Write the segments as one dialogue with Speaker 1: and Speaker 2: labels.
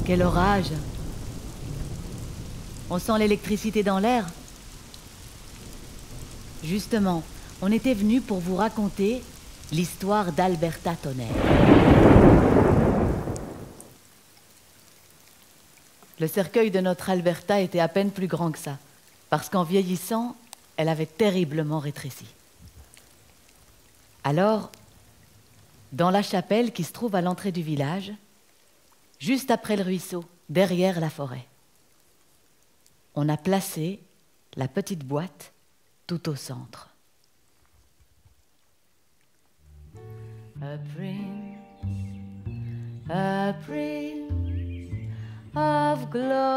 Speaker 1: Quel orage! On sent l'électricité dans l'air. Justement, on était venu pour vous raconter l'histoire d'Alberta Tonnerre. Le cercueil de notre Alberta était à peine plus grand que ça, parce qu'en vieillissant, elle avait terriblement rétréci. Alors, dans la chapelle qui se trouve à l'entrée du village, juste après le ruisseau, derrière la forêt, on a placé la petite boîte tout au centre. A prince of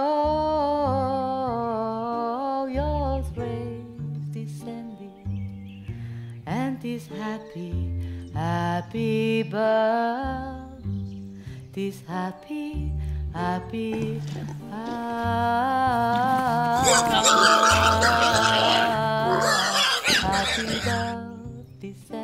Speaker 1: glorious rays descending, and this happy birth, this happy birth descending.